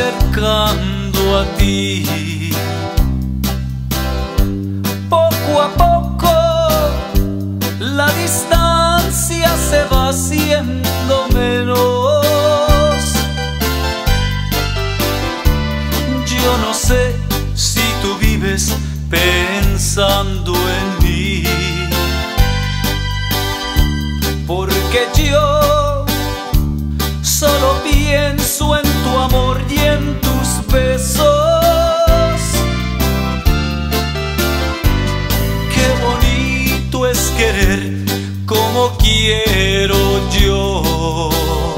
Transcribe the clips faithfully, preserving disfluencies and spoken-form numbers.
acercando a ti. Poco a poco la distancia se va haciendo menos. Yo no sé si tú vives pensando en mí, porque yo solo pienso en tu amor y en tus besos. Qué bonito es querer como quiero yo.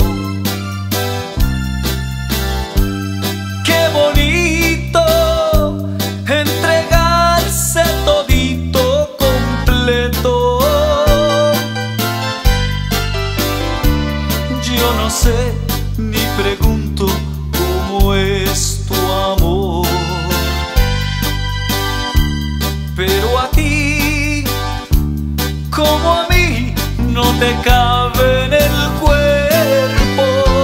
Qué bonito entregarse todito completo. Yo no sé ni pregunto cómo es tu amor, pero a ti como a mí no te cabe en el cuerpo.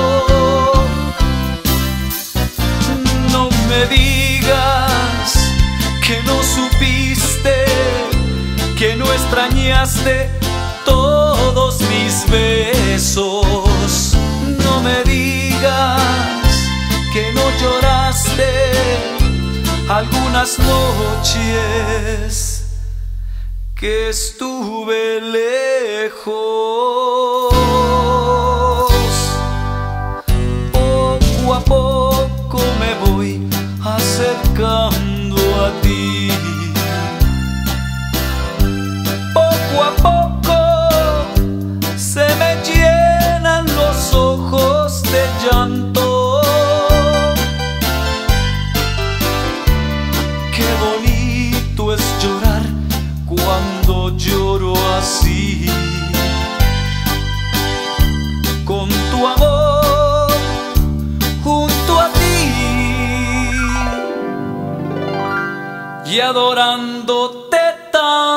No me digas que no supiste, que no extrañaste todos mis besos. No me digas que no lloraste algunas noches que estuve lejos. Poco a poco me voy acercando a ti. Poco a poco se me llenan los ojos de llanto. Qué bonito es llorar cuando lloro así, con tu amor junto a ti y adorándote tanto.